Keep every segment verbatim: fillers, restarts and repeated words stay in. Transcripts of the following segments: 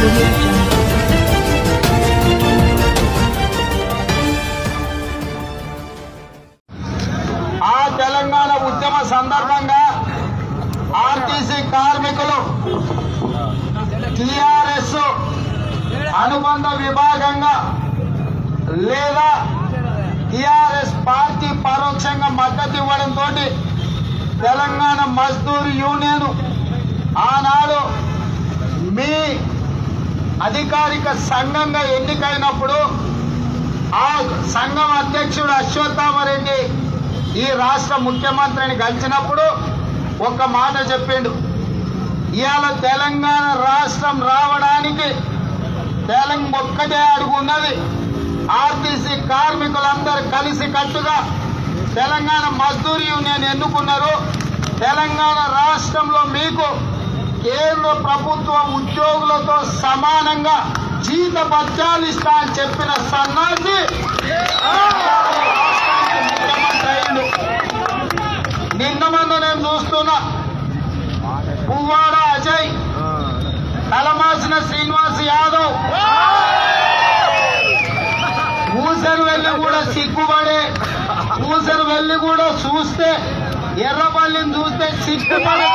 ఆ తెలంగాణ ఉద్యమ సందర్భంగా ఆర్టీసీ కార్మికులు టీఆర్ఎస్ అనుబంధ విభాగంగా లేదా టీఆర్ఎస్ పార్టీ పరోక్షంగా మద్దతు ఇవ్వడంతో తెలంగాణ మజ్దూర్ యూనియన్ ఆనాడు మీ అధికారిక సంఘంగా ఎన్నికైనప్పుడు ఆ సంఘం అధ్యక్షుడు అశ్వత్థామరెడ్డి ఈ రాష్ట్ర ముఖ్యమంత్రిని కలిసినప్పుడు ఒక మాట చెప్పిండు. ఇవాళ తెలంగాణ రాష్ట్రం రావడానికి తెలంగాణ ఒక్కటే అడుగున్నది. ఆర్టీసీ కార్మికులందరూ కలిసి కట్టుగా తెలంగాణ మజ్దూర్ యూనియన్ ఎన్నుకున్నారు. తెలంగాణ రాష్ట్రంలో మీకు కేంద్ర ప్రభుత్వ ఉద్యోగులతో సమానంగా జీత భత్యాలు ఇస్తా అని చెప్పిన సన్నాసి ముఖ్యమంత్రి అయిండు. నిన్న మొన్న నేను చూస్తున్నా పువ్వాడ అజయ్, తలమాసిన శ్రీనివాస్ యాదవ్ ఊసరు వెళ్ళి కూడా సిగ్గుపడే, ఊసరు వెళ్ళి కూడా చూస్తే ఎర్రబల్లిని చూస్తే సిగ్గుపడే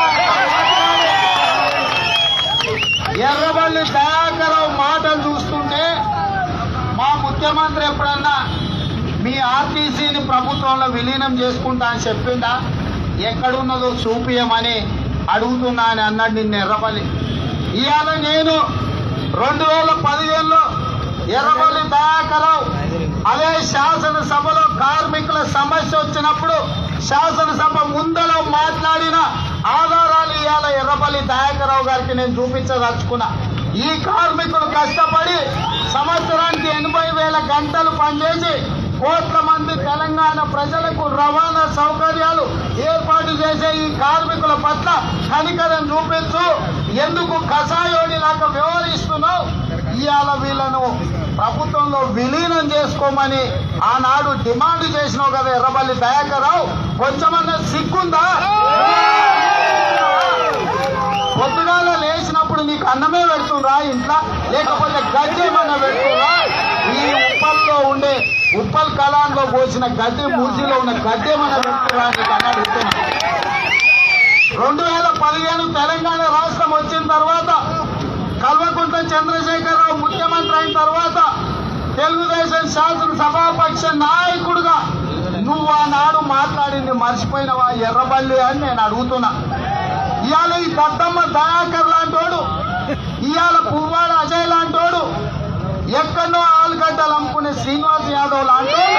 ఎర్రబల్లి దయాకరావు మాటలు చూస్తుంటే మా ముఖ్యమంత్రి ఎప్పుడన్నా మీ ఆర్టీసీని ప్రభుత్వంలో విలీనం చేసుకుంటా అని చెప్పిందా? ఎక్కడున్నదో చూపియమని అడుగుతున్నా అని అన్నాడు నిన్న ఎర్రబల్లి. ఇవాళ నేను రెండు వేల పదిహేనులో ఎర్రబల్లి దయాకరావు అదే శాసనసభలో కార్మికుల సమస్య వచ్చినప్పుడు శాసనసభ ముందలో మాట్లాడిన ఆధారాలు ఇవాళ ఎర్రబల్లి దయాకరావు గారికి నేను చూపించదలుచుకున్నా. ఈ కార్మికులు కష్టపడి సంవత్సరానికి ఎనభై వేల గంటలు పనిచేసి కోట్ల మంది తెలంగాణ ప్రజలకు రవాణా సౌకర్యాలు ఏర్పాటు చేసే ఈ కార్మికుల పట్ల కనికరం చూపించు, ఎందుకు కషాయోడిలాగా వ్యవహరిస్తున్నావు? ఇవాళ వీళ్ళను ప్రభుత్వంలో విలీనం చేసుకోమని ఆనాడు డిమాండ్ చేసినావు కదా ఎర్రబల్లి దయాకరావు. కొంచెమన్నా సిగ్గుందా? పొద్దుగాల లేచినప్పుడు నీకు అన్నమే పెడుతుండ్రా ఇంట్లో, లేకపోతే గడ్డేమన్నా పెడుతుండ్రా? ఈ ఉప్పల్లో ఉండే ఉప్పల్ కళాంలో పోసిన గడ్డి, మూసిలో ఉన్న గడ్డేమన్నా పెడుతుండ్రా నీకు అన్న పెడుతున్నా. రెండు వేల పదిహేను తెలంగాణ రాష్ట్రం వచ్చిన తర్వాత కల్వకుంట్ల చంద్రశేఖరరావు ముఖ్యమంత్రి అయిన తర్వాత తెలుగుదేశం శాసనసభాపక్ష నాయకుడుగా నువ్వు ఆనాడు మాట్లాడింది మర్చిపోయినవా ఎర్రబల్లి అని నేను అడుగుతున్నా. ఇవాళ ఈ దత్తమ్మ దయాకర్ లాంటోడు, ఇవాళ పువ్వాడ అజయ్ లాంటోడు, ఎక్కడో ఆలుగడ్డలు అమ్ముకునే శ్రీనివాస్ యాదవ్ లాంటోడు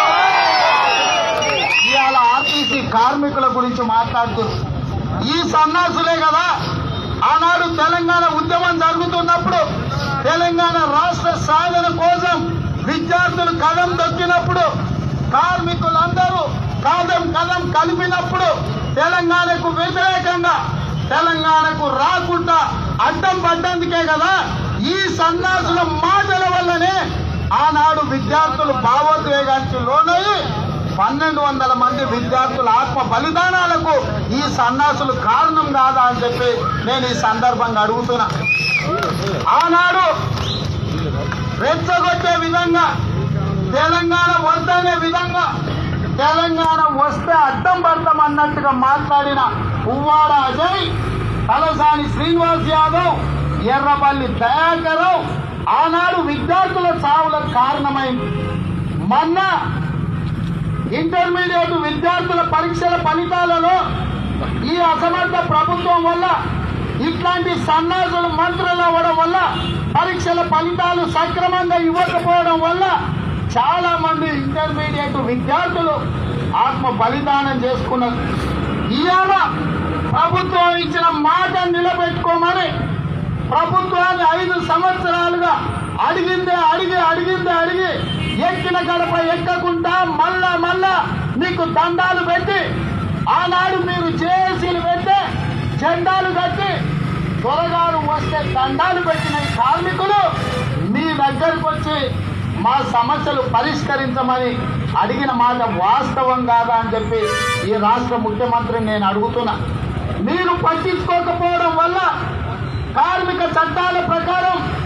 ఇవాళ ఆర్టీసీ కార్మికుల గురించి మాట్లాడుతున్నారు. ఈ సన్నాసులే కదా ఆనాడు తెలంగాణ ఉద్యమం జరుగుతున్నప్పుడు తెలంగాణ రాష్ట్ర సాధన కోసం విద్యార్థులు కదం తొక్కినప్పుడు కార్మికులందరూ కదం కదం కలిపినప్పుడు తెలంగాణకు వ్యతిరేకంగా తెలంగాణకు రాకుండా అడ్డం పడ్డందుకే కదా ఈ సన్నాసుల మాటల వల్లనే ఆనాడు విద్యార్థులు భావోద్వేగానికి లోనయ్యి పన్నెండు వందల మంది విద్యార్థుల ఆత్మ బలిదానాలకు ఈ సన్నాసులు కారణం కాదా అని చెప్పి నేను ఈ సందర్భంగా అడుగుతున్నా. ఆనాడు రెచ్చగొట్టే విధంగా తెలంగాణ వద్దనే విధంగా తెలంగాణ వస్తే అడ్డం పడతామన్నట్టుగా మాట్లాడిన పువ్వాడ అజయ్, తలసాని శ్రీనివాస్ యాదవ్, ఎర్రబల్లి దయాకరావు ఆనాడు విద్యార్థుల చావులకు కారణమైంది. మొన్న ఇంటర్మీడియట్ విద్యార్థుల పరీక్షల ఫలితాలలో ఈ అసమర్థ ప్రభుత్వం వల్ల ఇట్లాంటి సన్నాసులు మంత్రులు అవ్వడం వల్ల పరీక్షల ఫలితాలు సక్రమంగా ఇవ్వకపోవడం వల్ల చాలా మంది ఇంటర్మీడియట్ విద్యార్థులు ఆత్మ బలిదానం చేసుకున్నారు. ఇవాళ ప్రభుత్వం ఇచ్చిన మాట నిలబెట్టుకోమని ప్రభుత్వాన్ని ఐదు సంవత్సరాలుగా అడిగిందే అడిగి అడిగిందే అడిగి ఎక్కిన గడప ఎక్కకుండా మళ్ళా మళ్ళా మీకు దండాలు పెట్టి ఆనాడు మీరు జేఏసీలు పెట్టి జెండాలు కట్టి త్వరగారు వస్తే దండాలు పెట్టిన కార్మికులు మీ దగ్గరకు వచ్చి మా సమస్యలు పరిష్కరించమని అడిగిన మాట వాస్తవం కాదా అని చెప్పి ఈ రాష్ట్ర ముఖ్యమంత్రిని నేను అడుగుతున్నా. మీరు పట్టించుకోకపోవడం వల్ల కార్మిక చట్టాల ప్రకారం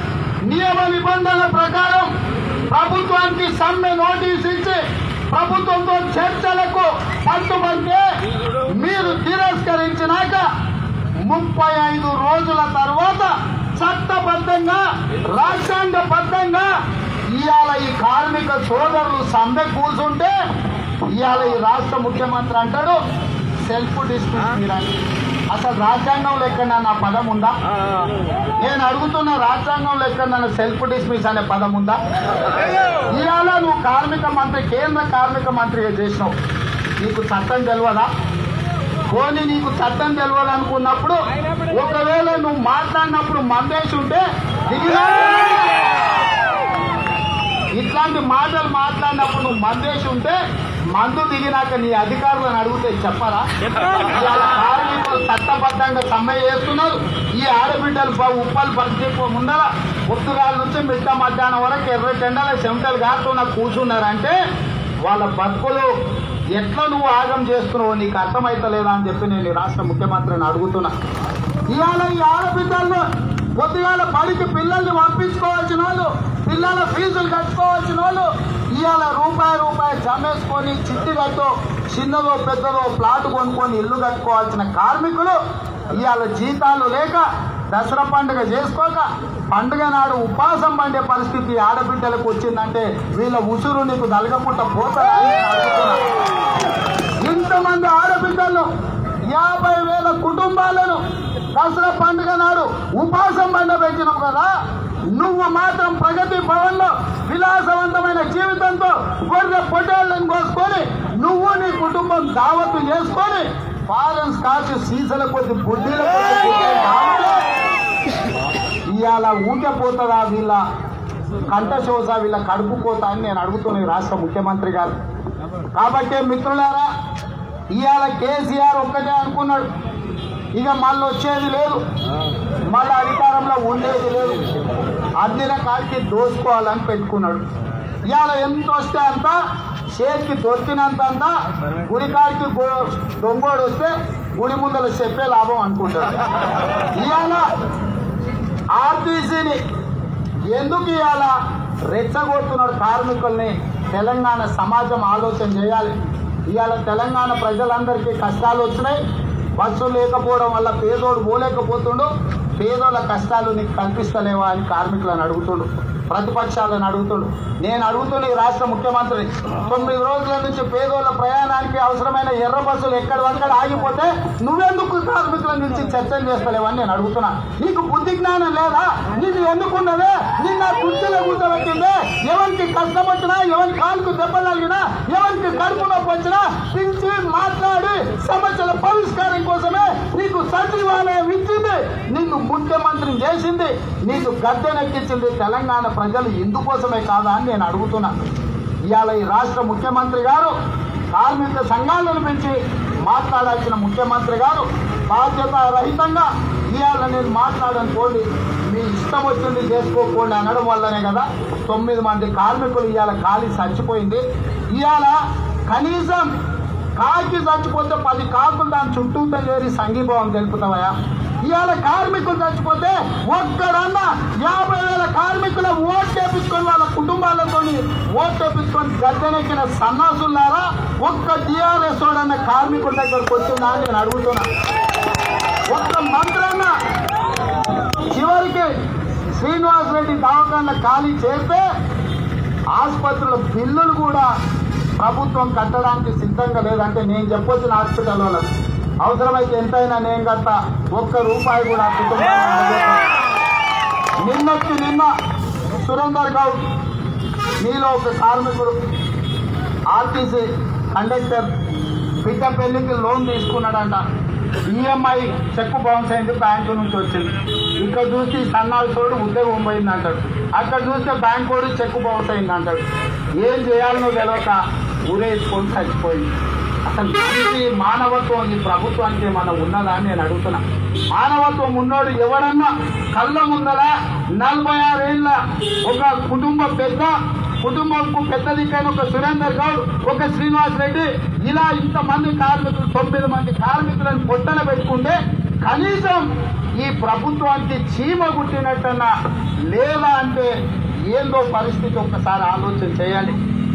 నియమ నిబంధనల ప్రకారం ప్రభుత్వానికి సమ్మె నోటీస్ ఇచ్చి ప్రభుత్వంతో చర్చలకు పట్టుబడితే మీరు తిరస్కరించినాక ముప్పై ఐదు రోజుల తర్వాత చట్టబద్ధంగా రాజ్యాంగబద్ధంగా ఇవాళ ఈ కార్మిక సోదరులు సమ్మె కూర్చుంటే ఇవాళ ఈ రాష్ట్ర ముఖ్యమంత్రి అంటాడు సెల్ఫ్ డిస్మిస్ మీరని. అసలు రాజ్యాంగంలో ఎక్కడన్నా పదం ఉందా? నేను అడుగుతున్న రాజ్యాంగంలో ఎక్కడన్నా సెల్ఫ్ డిస్మిస్ అనే పదం ఉందా? ఇవాళ నువ్వు కార్మిక మంత్రి, కేంద్ర కార్మిక మంత్రిగా చేసినావు, నీకు చట్టం తెలియదా? పోనీ నీకు చట్టం తెలియాలనుకున్నప్పుడు ఒకవేళ నువ్వు మాట్లాడినప్పుడు మందేసి ఉంటే దిగినా, ఇట్లాంటి మాటలు మాట్లాడినప్పుడు నువ్వు మందేసి ఉంటే మందు దిగినాక నీ అధికారులను అడిగితే చెప్పరా? ఇవాళ కార్మికులు చట్టబద్ధంగా సమ్మె చేస్తున్నారు. ఈ ఆడబిడ్డలు ఉప్పలు పరిస్థితి ముందర ఉత్తరాల నుంచి మిట్ట మధ్యాహ్నం వరకు ఎర్ర చెండాల చెమటలు కాకుండా కూర్చున్నారంటే వాళ్ళ బతుకులు ఎట్లా నువ్వు ఆగం చేస్తున్నావు నీకు అర్థమైతలేదా అని చెప్పి నేను రాష్ట్ర ముఖ్యమంత్రిని అడుగుతున్నా. ఇవాళ ఈ ఆడబిడ్డలను పొద్దుగాల బడికి పిల్లల్ని పంపించుకోవాల్సిన వాళ్ళు, పిల్లల ఫీజులు కట్టుకోవాల్సిన వాళ్ళు ఇవాళ రూపాయి రూపాయి జమేసుకొని చిట్టి కట్టో చిన్నదో పెద్దదో ప్లాట్ కొనుక్కొని ఇల్లు కట్టుకోవాల్సిన కార్మికులు ఇవాళ జీతాలు లేక దసరా పండుగ చేసుకోక పండుగ నాడు ఉపాసం పండే పరిస్థితి ఆడబిడ్డలకు వచ్చిందంటే వీళ్ళ ఉసురు నీకు దలగపుట్ట పోతారని అడుగుతున్నా. ఇంతమంది ఆడబిడ్డలను యాభై వేల కుటుంబాలను దసరా పండుగ నాడు ఉపాసం పండ పెట్టినావు కదా, నువ్వు మాత్రం ప్రగతి భవన్ లో విలాసవంతమైన జీవితంతో గొర్రె పొట్టేళ్లను కోసుకొని నువ్వు నీ కుటుంబం దావత్తు చేసుకొని ఫారెన్ స్కాచ్ సీజల కొద్ది బుడ్డీల ఇవాళ ఊటపోతుందా వీళ్ళ కంఠశోస, వీళ్ళ కడుపు కోత అని నేను అడుగుతున్నాను రాష్ట్ర ముఖ్యమంత్రి గారు. కాబట్టి మిత్రులారా, ఇవాళ కేసీఆర్ ఒక్కటే అనుకున్నాడు, ఇక మళ్ళీ వచ్చేది లేదు, మళ్ళీ అధికారంలో ఉండేది లేదు, అందిన కాడికి దోచుకోవాలని పెట్టుకున్నాడు. ఇవాళ ఎంత వస్తే అంత, చేతికి దొరికినంత అంతా, గుడికాడికి దొంగోడు వస్తే గుడి ముందర చెప్పే లాభం అనుకుంటాడు. ఇవాళ ఆర్టీసీని ఎందుకు ఇవాళ రెచ్చగొడుతున్నాడు కార్మికుల్ని? తెలంగాణ సమాజం ఆలోచన చేయాలి. ఇవాళ తెలంగాణ ప్రజలందరికీ కష్టాలు వచ్చినాయి, బస్సు లేకపోవడం వల్ల పేదోడు పోలేకపోతుండు, పేదోళ్ళ కష్టాలు నీకు కల్పిస్తలేవా అని కార్మికులను అడుగుతుండు, ప్రతిపక్షాలను అడుగుతుండు. నేను అడుగుతున్న ఈ రాష్ట్ర ముఖ్యమంత్రి, తొమ్మిది రోజుల నుంచి పేదోళ్ళ ప్రయాణానికి అవసరమైన ఎర్ర బస్సులు ఎక్కడ అక్కడ ఆగిపోతే నువ్వెందుకు కార్మికుల నుంచి చర్చలు చేస్తలేవని నేను అడుగుతున్నా. నీకు బుద్ధి జ్ఞానం లేదా? నీకు ఎందుకున్నదే? నిన్న కుర్చీలో కూర్చోబెట్టిందే ఎవరికి కష్టం వచ్చినా, ఎవరి కాలుకు దెబ్బలు తగిలినా, ఎవరికి కడుపు నొప్పి వచ్చినా పిలిచి మాట్లాడి సమస్యల పరిష్కారం కోసమే నీకు సచివాలయం ఇచ్చింది, నిన్ను ముఖ్యమంత్రిని చేసింది, నీకు గద్దెనెక్కించింది తెలంగాణ ప్రజలు ఇందుకోసమే కాదా అని నేను అడుగుతున్నా. ఇవాళ ఈ రాష్ట్ర ముఖ్యమంత్రి గారు కార్మిక సంఘాలను పెంచి మాట్లాడాల్సిన ముఖ్యమంత్రి గారు బాధ్యత రహితంగా ఇవాళ నేను మాట్లాడనుకోండి, మీ ఇష్టం వచ్చింది చేసుకోకండి అనడం వల్లనే కదా తొమ్మిది మంది కార్మికులు ఇవాళ ఖాళీ చచ్చిపోయింది. ఇవాళ కనీసం కాకి చచ్చిపోతే పది కాకులు దాని చుట్టూతో చేరి సంఘీభావం తెలుపుతావయా? ఇవాళ కార్మికులు చచ్చిపోతే ఒక్కడన్నా యాభై వేల కార్మికుల ఓట్ చేపించుకొని వాళ్ళ కుటుంబాలతో ఓట్ చేపించుకొని గద్దెనెక్కిన సన్నాసులారా ఒక్క టీఆర్ఎస్ వాడన్న కార్మికుల దగ్గరకు వచ్చిందా అని నేను అడుగుతున్నా. ఒక్క మంత్రన్న చివరికి శ్రీనివాస్ రెడ్డి దవాఖాన ఖాళీ చేస్తే ఆసుపత్రుల బిల్లులు కూడా ప్రభుత్వం కట్టడానికి సిద్ధంగా లేదంటే నేను చెప్పొచ్చిన హాస్పిటల్ వాళ్ళకి అవసరమైతే ఎంతైనా నేను కట్ట, ఒక్క రూపాయి కూడా కుటుంబానికి. నిన్నొచ్చి నిన్న సురేందర్ గౌడ్ మీలో ఒక కార్మికుడు ఆర్టీసీ కండక్టర్ బిడ్డ పెళ్లికి లోన్ తీసుకున్నాడంట, ఈఎంఐ చెక్కు బౌన్స్ అయింది, బ్యాంకు నుంచి వచ్చింది. ఇక్కడ చూసి సన్నాలు తోడు ఉద్యోగం పోయింది అంటాడు, అక్కడ చూస్తే బ్యాంక్ కూడా చెక్కు బౌన్స్ అయింది అంటాడు. ఏం చేయాలనో తెలియక ఊరేసుకొని చచ్చిపోయింది. అసలు ఈ మానవత్వం ఈ ప్రభుత్వానికి ఏమన్నా ఉన్నదా అని నేను అడుగుతున్నా. మానవత్వం ఉన్నోడు ఎవరన్నా కళ్ళ ముందరా నలభై ఆరేళ్ల ఒక కుటుంబ పెద్ద కుటుంబంకు పెద్ద దిక్కైన ఒక సురేందర్ గౌడ్, ఒక శ్రీనివాస్ రెడ్డి, ఇలా ఇంతమంది కార్మికులు తొమ్మిది మంది కార్మికులను పొట్టన పెట్టుకుంటే కనీసం ఈ ప్రభుత్వానికి చీమ గుట్టినట్టన్నా లేదా అంటే ఏందో పరిస్థితి ఒక్కసారి ఆలోచన చేయాలి.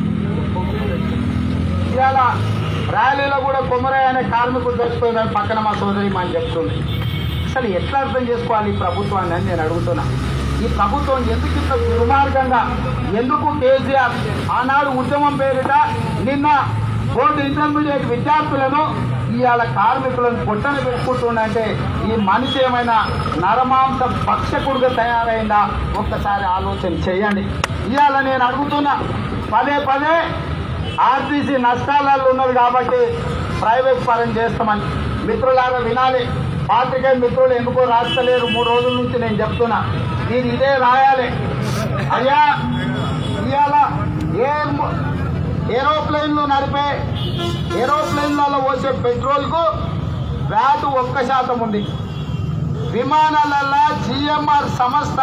ఇవాళ ర్యాలీలో కూడా కొమరయ్య అనే కార్మికుడు చచ్చిపోయిందని పక్కన మా సోదరి మనం చెప్తుంది. అసలు ఎట్లా అర్థం చేసుకోవాలి ఈ ప్రభుత్వాన్ని అని నేను అడుగుతున్నా. ఈ ప్రభుత్వం ఎందుకు ఇంత దుర్మార్గంగా, ఎందుకు కేసీఆర్ ఆనాడు ఉద్యమం పేరిట నిన్న బోర్డు ఇంటర్మీడియట్ విద్యార్థులను ఇవాళ కార్మికులను పొట్టన పెట్టుకుంటుందంటే ఈ మనిషి ఏమైనా నరమాంస భక్షకుడుగా తయారైందా ఒక్కసారి ఆలోచన చేయండి. ఇవాళ నేను అడుగుతున్నా, పదే పదే ఆర్టీసీ నష్టాలలో ఉన్నది కాబట్టి ప్రైవేట్ పరం చేస్తామని. మిత్రులారా వినాలి, పాత్రికేయ మిత్రులు ఎందుకో రాస్తలేరు, మూడు రోజుల నుంచి నేను చెప్తున్నా, నేను ఇదే రాయాలి. అయ్యా ఇవాళ ఏ ఏరోప్లేన్లు నడిపే ఏరోప్లేన్లలో పోసే పెట్రోల్కు వ్యాట్ ఒక్క శాతం ఉంది. విమానాలలో జిఎంఆర్ సంస్థ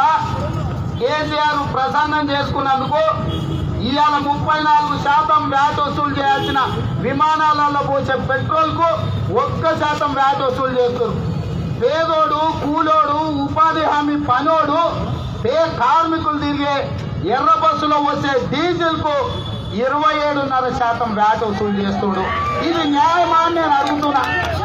కేసీఆర్ ప్రసన్నం చేసుకున్నందుకు ఇవాళ ముప్పై నాలుగు శాతం వ్యాట్ వసూలు చేయాల్సిన విమానాలలో పోసే పెట్రోల్కు ఒక్క శాతం వ్యాట్ వసూలు చేస్తారు. పేదోడు, కూలోడు, ఉపాధి హామీ పనోడు, పే కార్మికులు తిరిగే ఎర్ర బస్సులో వచ్చే డీజిల్ కు ఇరవై ఏడున్నర శాతం వ్యాట్ వసూలు చేస్తుడు. ఇది న్యాయమా అని నేను అడుగుతున్నా.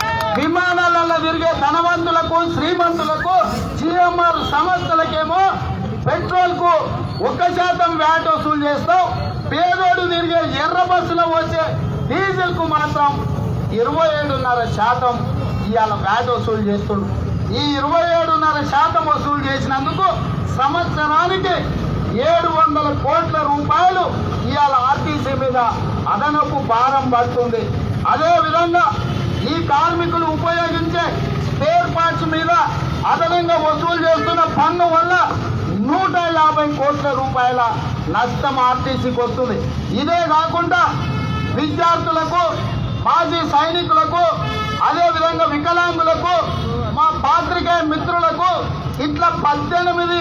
విమానాలలో తిరిగే ధనవంతులకు, శ్రీమంతులకు, జిఎంఆర్ సంస్థలకేమో పెట్రోల్ కు ఒక్క శాతం వ్యాట్ వసూలు చేస్తావు, పేదోడు తిరిగే ఎర్ర బస్సులో వచ్చే డీజిల్ కు మాత్రం ఇరవై ఏడున్నర శాతం ఇవాళ వ్యాట్ వసూలు చేస్తుడు. ఈ ఇరవై ఏడున్నర శాతం వసూలు చేసినందుకు సంవత్సరానికి ఏడు వందల కోట్ల రూపాయలు ఇవాళ ఆర్టీసీ మీద అదనపు భారం పడుతుంది. అదేవిధంగా ఈ కార్మికులు ఉపయోగించే స్పేర్ పార్ట్స్ మీద అదనంగా వసూలు చేస్తున్న పన్ను వల్ల నూట యాభై కోట్ల రూపాయల నష్టం ఆర్టీసీకి వస్తుంది. ఇదే కాకుండా విద్యార్థులకు, మాజీ సైనికులకు, అదేవిధంగా వికలాంగులకు, మా పాత్రికేయ మిత్రులకు, ఇట్లా పద్దెనిమిది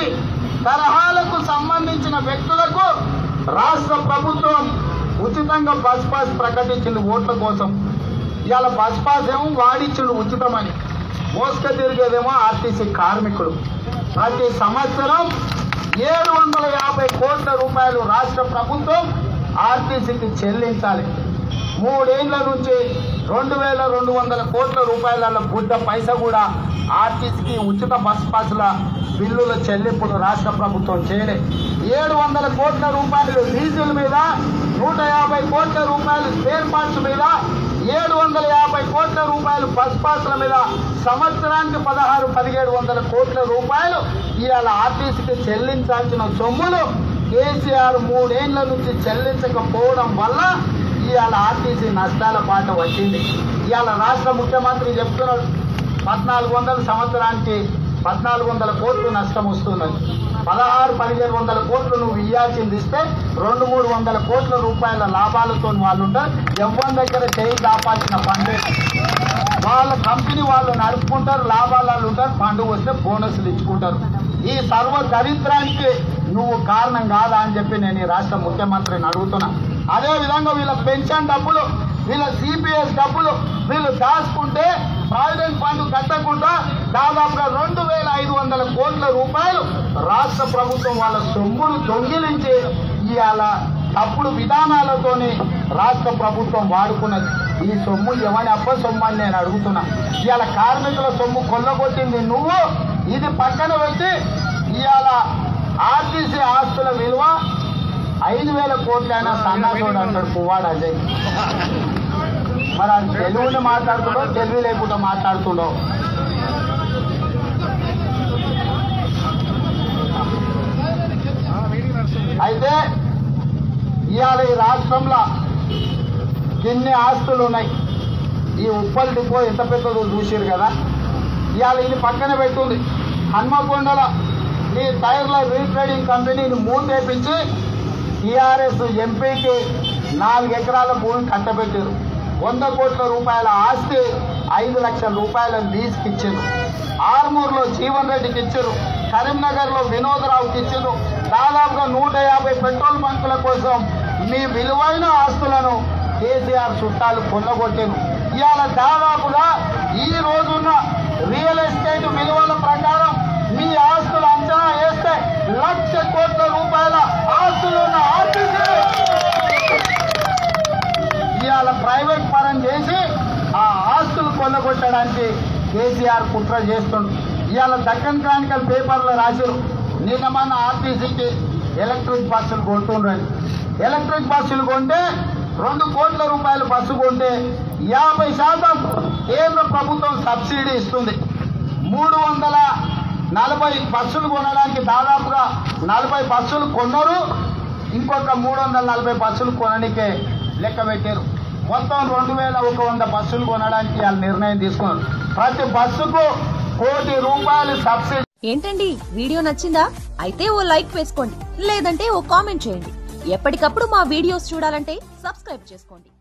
తరహాలకు సంబంధించిన వ్యక్తులకు రాష్ట్ర ప్రభుత్వం ఉచితంగా బస్ పాస్ ప్రకటించింది ఓట్ల కోసం. ఇవాళ బస్ పాస్ ఏమో వాడిచ్చిండు ఉచితమని, మోసుక తిరిగేదేమో ఆర్టీసీ కార్మికులు. ప్రతి సంవత్సరం ఏడు వందల యాభై కోట్ల రూపాయలు రాష్ట్ర ప్రభుత్వం ఆర్టీసీకి చెల్లించాలి. మూడేళ్ల నుంచి రెండు వేల రెండు వందల కోట్ల రూపాయల బుడ్డ పైసా కూడా ఆర్టీసీకి ఉచిత బస్ పాసుల బిల్లుల చెల్లింపులు రాష్ట్ర ప్రభుత్వం చేయలే. ఏడు వందల కోట్ల రూపాయలు డీజిల్ మీద, నూట యాభై కోట్ల రూపాయలు స్పేర్ పార్ట్స్ మీద, ఏడు వందల యాభై కోట్ల రూపాయలు బస్ పాసుల మీద సంవత్సరానికి పదహారు పదిహేడు వందల కోట్ల రూపాయలు ఇవాళ ఆర్టీసీకి చెల్లించాల్సిన సొమ్ములు కేసీఆర్ మూడేళ్ల నుంచి చెల్లించకపోవడం వల్ల ఇవాళ ఆర్టీసీ నష్టాల పాట వచ్చింది. ఇవాళ రాష్ట్ర ముఖ్యమంత్రి చెప్తున్నాడు, పద్నాలుగు వందల సంవత్సరానికి పద్నాలుగు వందల కోట్లు నష్టం వస్తున్నది. పదహారు పదిహేను వందల కోట్లు నువ్వు ఇవ్వాల్సింది ఇస్తే రెండు మూడు వందల కోట్ల రూపాయల లాభాలతో వాళ్ళు ఉంటారు. ఎవరి దగ్గర చేయి దాపాల్సిన పండే వాళ్ళ కంపెనీ వాళ్ళు నడుపుకుంటారు, లాభాలు ఉంటారు, పండుగ వస్తే బోనస్లు ఇచ్చుకుంటారు. ఈ సర్వ దరిద్రానికి నువ్వు కారణం కాదా అని చెప్పి నేను ఈ రాష్ట్ర ముఖ్యమంత్రిని అడుగుతున్నా. అదేవిధంగా వీళ్ళ పెన్షన్ డబ్బులు, వీళ్ళ సిపిఎస్ డబ్బులు వీళ్ళు దాచుకుంటే ప్రావిడెంట్ ఫండ్ కట్టకుండా దాదాపుగా రెండు వేల ఐదు వందల కోట్ల రూపాయలు రాష్ట్ర ప్రభుత్వం వాళ్ళ సొమ్మును దొంగిలించి ఇవాళ తప్పుడు విధానాలతోని రాష్ట్ర ప్రభుత్వం వాడుకున్నది. ఈ సొమ్ము ఎవరి అప్ప సొమ్ము అని నేను అడుగుతున్నా. ఇవాళ కార్మికుల సొమ్ము కొల్లగొట్టింది నువ్వు. ఇది పక్కన పెట్టి ఇవాళ ఆర్టీసీ ఆస్తుల విలువ ఐదు వేల కోట్లైనా సన్నాసోడు అంటాడు పువ్వాడు అజయ్. మరి అది తెలుగుని మాట్లాడుతుండో తెలుగు లేకుండా మాట్లాడుతుండో. అయితే ఇవాళ ఈ రాష్ట్రంలో ఎన్ని ఆస్తులు ఉన్నాయి. ఈ ఉప్పల్ డిపో ఎంత పెద్దదో చూసారు కదా. ఇవాళ ఇది పక్కన పెట్టుంది. హన్మకొండల ఈ టైర్ల రీట్రేడింగ్ కంపెనీని మూసేపించి టీఆర్ఎస్ ఎంపీకి నాలుగు ఎకరాల భూమి కట్టబెట్టారు. వంద కోట్ల రూపాయల ఆస్తి ఐదు లక్షల రూపాయల లీజ్కి ఇచ్చారు. ఆర్మూర్లో జీవన్ రెడ్డికి ఇచ్చారు. కరీంనగర్లో వినోదరావుకి ఇచ్చారు. దాదాపుగా నూట యాభై పెట్రోల్ బంకుల కోసం మీ విలువైన ఆస్తులను కేసీఆర్ చుట్టాలు కొల్లగొట్టారు. ఇవాళ దాదాపుగా ఈ రోజున్న రియల్ ఎస్టేట్ విలువల ప్రకారం మీ ఆస్తులు అంచనా వేస్తే లక్ష కోట్ల రూపాయల ఆస్తులు ఉన్న ఆర్టీసీ ఇవాళ ప్రైవేట్ పరం చేసి ఆ ఆస్తులు కొల్లగొట్టడానికి కేసీఆర్ కుట్ర చేస్తుండు. ఇవాళ దక్కన్ క్రానికల్ పేపర్లో రాశారు, నిన్న మన ఆర్టీసీకి ఎలక్ట్రిక్ బస్సులు కొంటుండ్రని. ఎలక్ట్రిక్ బస్సులు కొంటే రెండు కోట్ల రూపాయలు బస్సు కొంటే యాభై శాతం కేంద్ర ప్రభుత్వం సబ్సిడీ ఇస్తుంది. మూడు వందల నలభై బస్సులు కొనడానికి దాదాపుగా నలభై బస్సులు కొన్నారు, ఇంకొక మూడు వందల నలభై బస్సులు కొనడానికే లెక్క పెట్టారు. మొత్తం రెండు వేల ఒక వంద బస్సులు కొనడానికి వాళ్ళు నిర్ణయం తీసుకున్నారు. ప్రతి బస్సుకు కోటి రూపాయలు సబ్సిడీ. ఏంటండి వీడియో నచ్చిందా? అయితే ఓ లైక్ వేసుకోండి, లేదంటే ఓ కామెంట్ చేయండి. ఎప్పటికప్పుడు మా వీడియోస్ చూడాలంటే సబ్స్క్రైబ్ చేసుకోండి.